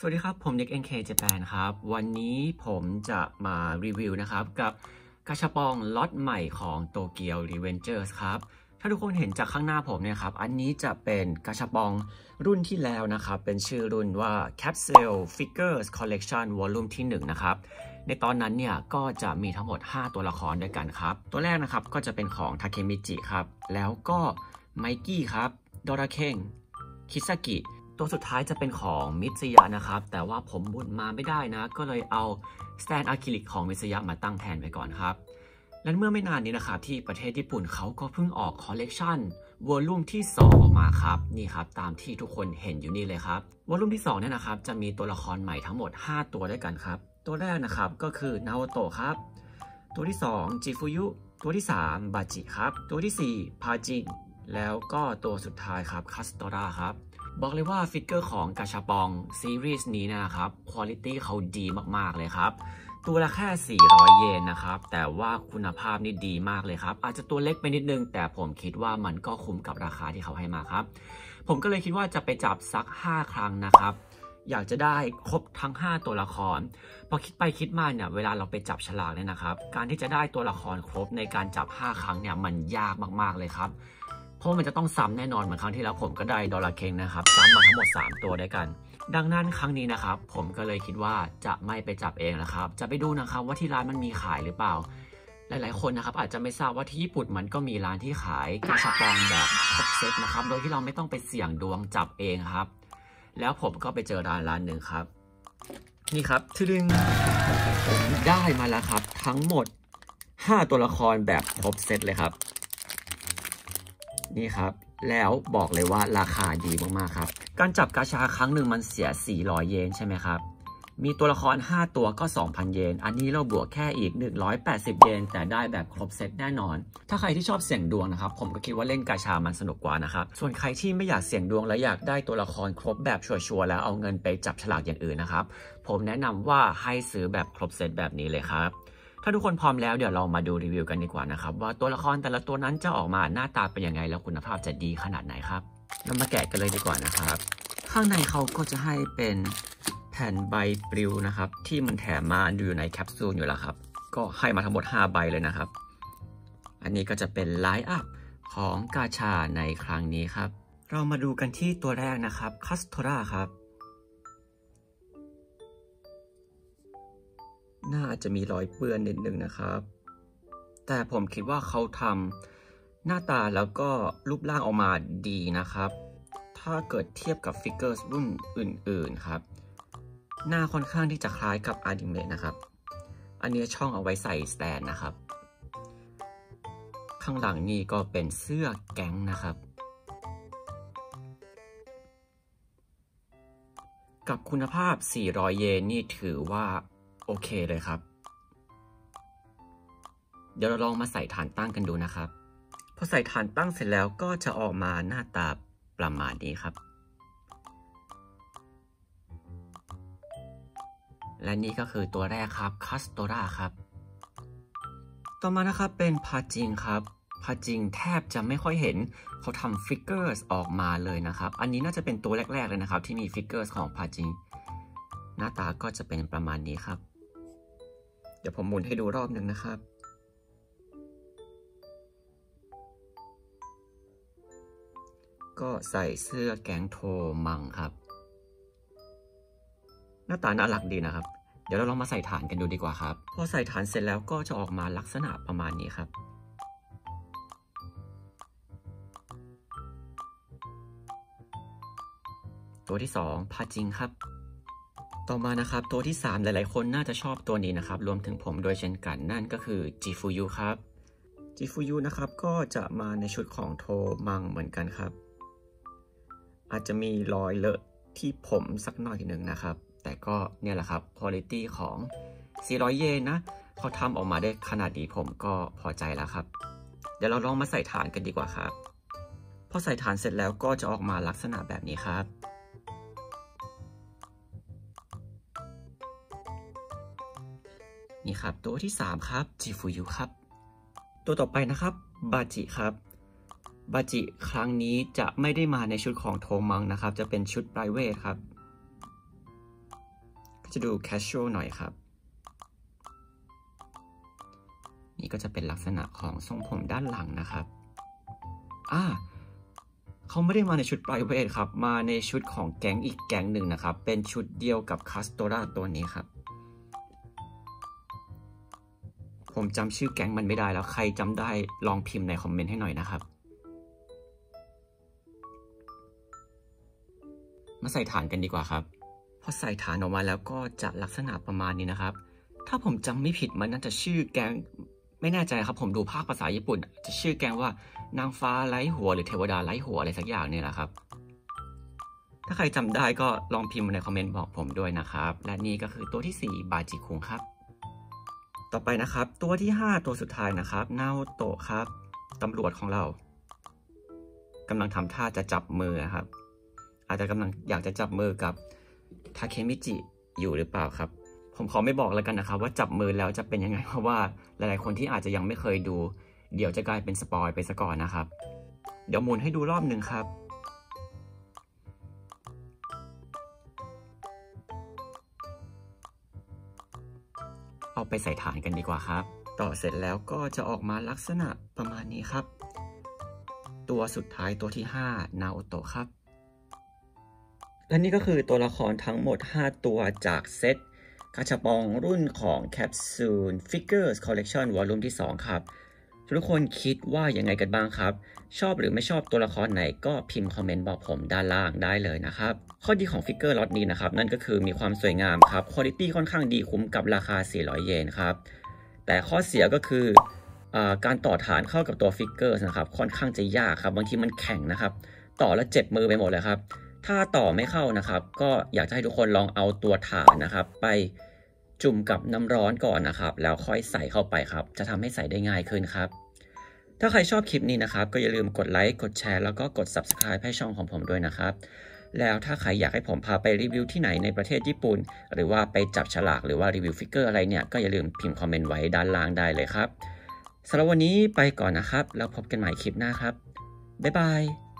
สวัสดีครับผมนิก NK Japan ครับวันนี้ผมจะมารีวิวนะครับกับกาชาปองล็อตใหม่ของ Tokyo Revengers ครับถ้าทุกคนเห็นจากข้างหน้าผมเนี่ยครับอันนี้จะเป็นกาชาปองรุ่นที่แล้วนะครับเป็นชื่อรุ่นว่า Capsule Figures Collection Volume ที่1นะครับในตอนนั้นเนี่ยก็จะมีทั้งหมด5ตัวละครด้วยกันครับตัวแรกนะครับก็จะเป็นของทาเคมิจิครับแล้วก็ไมกี้ครับโดราเคนคิซากิตัวสุดท้ายจะเป็นของมิตซึยะนะครับแต่ว่าผมบุญมาไม่ได้นะก็เลยเอาสแตนอะคริลิกของมิตซึยะมาตั้งแทนไว้ก่อนครับและเมื่อไม่นานนี้นะครับที่ประเทศญี่ปุ่นเขาก็เพิ่งออกคอลเลกชันวอลลุ่มที่2ออกมาครับนี่ครับตามที่ทุกคนเห็นอยู่นี่เลยครับวอลลุ่มที่2เนี่ยนะครับจะมีตัวละครใหม่ทั้งหมด5ตัวด้วยกันครับตัวแรกนะครับก็คือนาโอโตะครับตัวที่2จิฟุยุตัวที่3บาจิครับตัวที่4พาจินแล้วก็ตัวสุดท้ายครับคัสโตราครับบอกเลยว่าฟิกเกอร์ของกาชาปองซีรีส์นี้นะครับคุณภาพเขาดีมากๆเลยครับตัวละแค่400เยนนะครับแต่ว่าคุณภาพนี่ดีมากเลยครับอาจจะตัวเล็กไปนิดนึงแต่ผมคิดว่ามันก็คุ้มกับราคาที่เขาให้มาครับผมก็เลยคิดว่าจะไปจับสัก5ครั้งนะครับอยากจะได้ครบทั้ง5ตัวละครพอคิดไปคิดมาเนี่ยเวลาเราไปจับฉลากเนี่ยนะครับการที่จะได้ตัวละครครบในการจับ5ครั้งเนี่ยมันยากมากๆเลยครับเพราะมันจะต้องซ้ำแน่นอนเหมือนครั้งที่แล้วผมก็ได้ดอลลาร์เคงนะครับซ้ำมาทั้งหมด3ตัวด้วยกันดังนั้นครั้งนี้นะครับผมก็เลยคิดว่าจะไม่ไปจับเองนะครับจะไปดูนะครับว่าที่ร้านมันมีขายหรือเปล่าหลายๆคนนะครับอาจจะไม่ทราบว่าที่ญี่ปุ่นมันก็มีร้านที่ขายกาชาปองแบบครบเซตนะครับโดยที่เราไม่ต้องไปเสี่ยงดวงจับเองครับแล้วผมก็ไปเจอร้านหนึ่งครับนี่ครับทึ่งผมได้มาแล้วครับทั้งหมด5ตัวละครแบบครบเซตเลยครับนี่ครับแล้วบอกเลยว่าราคาดีมากๆครับการจับกาชาครั้งหนึ่งมันเสีย400เยนใช่ไหมครับมีตัวละคร5ตัวก็ 2,000 เยนอันนี้เราบวกแค่อีก180เยนแต่ได้แบบครบเซตแน่นอนถ้าใครที่ชอบเสี่ยงดวงนะครับผมก็คิดว่าเล่นกาชามันสนุกกว่านะครับส่วนใครที่ไม่อยากเสี่ยงดวงและอยากได้ตัวละครครบแบบชัวร์ๆแล้วเอาเงินไปจับฉลากอย่างอื่นนะครับผมแนะนำว่าให้ซื้อแบบครบเซตแบบนี้เลยครับถ้าทุกคนพร้อมแล้วเดี๋ยวเรามาดูรีวิวกันดีกว่านะครับว่าตัวละครแต่ละตัวนั้นจะออกมาหน้าตาเป็นยังไงแล้วคุณภาพจะดีขนาดไหนครับเรามาแกะกันเลยดีกว่านะครับข้างในเขาก็จะให้เป็นแผ่นใบปลิวนะครับที่มันแถมมาอยู่ในแคปซูลอยู่แล้วครับก็ให้มาทั้งหมด5ใบเลยนะครับอันนี้ก็จะเป็นไลน์อัพของกาชาในครั้งนี้ครับเรามาดูกันที่ตัวแรกนะครับคัสโตราครับน่าจะมีรอยเปื้อนนิดนึงนะครับแต่ผมคิดว่าเขาทำหน้าตาแล้วก็รูปร่างออกมาดีนะครับถ้าเกิดเทียบกับฟิกเกอร์รุ่นอื่นๆครับหน้าค่อนข้างที่จะคล้ายกับอนิเมะนะครับอันนี้ช่องเอาไว้ใส่สแตนนะครับข้างหลังนี่ก็เป็นเสื้อแก๊งนะครับกับคุณภาพ400เยนนี่ถือว่าโอเคเลยครับเดี๋ยวเราลองมาใส่ฐานตั้งกันดูนะครับพอใส่ฐานตั้งเสร็จแล้วก็จะออกมาหน้าตาประมาณนี้ครับและนี่ก็คือตัวแรกครับคัสโตราครับต่อมานะครับเป็นพาจิงครับพาจิงแทบจะไม่ค่อยเห็นเขาทำฟิกเกอร์ออกมาเลยนะครับอันนี้น่าจะเป็นตัวแรกๆเลยนะครับที่มีฟิกเกอร์ของพาจิงหน้าตาก็จะเป็นประมาณนี้ครับเดี๋ยวผมหมุนให้ดูรอบหนึ่งนะครับก็ใส่เสื้อแก๊งโทมังครับหน้าตาน่ารักดีนะครับเดี๋ยวเราลองมาใส่ฐานกันดูดีกว่าครับพอใส่ฐานเสร็จแล้วก็จะออกมาลักษณะประมาณนี้ครับตัวที่2พาจิงครับต่อมานะครับตัวที่3หลายๆคนน่าจะชอบตัวนี้นะครับรวมถึงผมด้วยเช่นกันนั่นก็คือจิฟุยุครับจิฟุยุนะครับก็จะมาในชุดของโทมังเหมือนกันครับอาจจะมีรอยเลอะที่ผมสักหน่อยหนึ่งนะครับแต่ก็เนี่ยแหละครับคุณภาพของ400เยนนะเขาทำออกมาได้ขนาดนี้ผมก็พอใจแล้วครับเดี๋ยวเราลองมาใส่ฐานกันดีกว่าครับพอใส่ฐานเสร็จแล้วก็จะออกมาลักษณะแบบนี้ครับนี่ครับตัวที่3ครับจิฟุยุครับตัวต่อไปนะครับบาจิครับบาจิครั้งนี้จะไม่ได้มาในชุดของโทมังนะครับจะเป็นชุดไพรเวทครับจะดู casual หน่อยครับนี่ก็จะเป็นลักษณะของทรงผมด้านหลังนะครับเขาไม่ได้มาในชุด private ครับมาในชุดของแก๊งอีกแก๊งหนึ่งนะครับเป็นชุดเดียวกับคัสโตราตัวนี้ครับผมจำชื่อแก๊งมันไม่ได้แล้วใครจำได้ลองพิมพ์ในคอมเมนต์ให้หน่อยนะครับมาใส่ฐานกันดีกว่าครับพอใส่ฐานออกมาแล้วก็จะลักษณะประมาณนี้นะครับถ้าผมจำไม่ผิดมันน่าจะชื่อแก๊งไม่แน่ใจครับผมดูภาคภาษาญี่ปุ่นจะชื่อแก๊งว่านางฟ้าไร้หัวหรือเทวดาไร้หัวอะไรสักอย่างเนี่ยแหละครับถ้าใครจำได้ก็ลองพิมพ์ในคอมเมนต์บอกผมด้วยนะครับและนี่ก็คือตัวที่4บาจิคุงครับต่อไปนะครับตัวที่5ตัวสุดท้ายนะครับนาโอโตะครับตำรวจของเรากำลังทำท่าจะจับมือครับอาจจะกำลังอยากจะจับมือกับทาเคมิจิอยู่หรือเปล่าครับผมขอไม่บอกแล้วกันนะครับว่าจับมือแล้วจะเป็นยังไงเพราะว่าหลายๆคนที่อาจจะยังไม่เคยดูเดี๋ยวจะกลายเป็นสปอยไปซะก่อนนะครับเดี๋ยวหมุนให้ดูรอบหนึ่งครับเอาไปใส่ฐานกันดีกว่าครับต่อเสร็จแล้วก็จะออกมาลักษณะประมาณนี้ครับตัวสุดท้ายตัวที่5นาโอโตะครับและนี่ก็คือตัวละครทั้งหมด5ตัวจากเซตกาชาปองรุ่นของ Capsule Figures Collection Volume ที่2ครับทุกคนคิดว่ายังไงกันบ้างครับชอบหรือไม่ชอบตัวละครไหนก็พิมพ์คอมเมนต์บอกผมด้านล่างได้เลยนะครับข้อดีของฟิกเกอร์ล็อตนี้นะครับนั่นก็คือมีความสวยงามครับคุณภาพค่อนข้างดีคุ้มกับราคา400 เยนครับแต่ข้อเสียก็คือการต่อฐานเข้ากับตัวฟิกเกอร์นะครับค่อนข้างจะยากครับบางทีมันแข็งนะครับต่อแล้วเจ็บมือไปหมดเลยครับถ้าต่อไม่เข้านะครับก็อยากจะให้ทุกคนลองเอาตัวฐานนะครับไปจุ่มกับน้ำร้อนก่อนนะครับแล้วค่อยใส่เข้าไปครับจะทำให้ใส่ได้ง่ายขึ้นครับถ้าใครชอบคลิปนี้นะครับก็อย่าลืมกดไลค์กดแชร์แล้วก็กด Subscribe ให้ช่องของผมด้วยนะครับแล้วถ้าใครอยากให้ผมพาไปรีวิวที่ไหนในประเทศญี่ปุ่นหรือว่าไปจับฉลากหรือว่ารีวิวฟิกเกอร์อะไรเนี่ยก็อย่าลืมพิมพ์คอมเมนต์ไว้ด้านล่างได้เลยครับสำหรับวันนี้ไปก่อนนะครับแล้วพบกันใหม่คลิปหน้าครับบ๊ายบาย